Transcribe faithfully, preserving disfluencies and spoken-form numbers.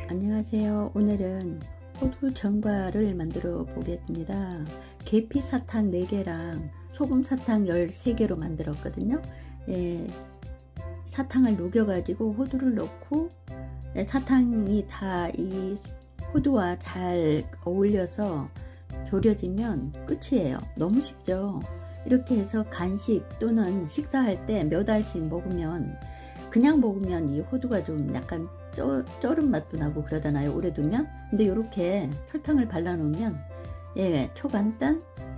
안녕하세요. 오늘은 호두 전과를 만들어 보겠습니다. 계피 사탕 네 개랑 소금 사탕 열세 개로 만들었거든요. 예, 사탕을 녹여 가지고 호두를 넣고, 예, 사탕이 다 이 호두와 잘 어울려서 졸여지면 끝이에요. 너무 쉽죠. 이렇게 해서 간식 또는 식사할 때 몇 알씩 먹으면, 그냥 먹으면 이 호두가 좀 약간 쩌, 쩌른 맛도 나고 그러잖아요, 오래 두면. 근데 이렇게 설탕을 발라 놓으면, 예, 초간단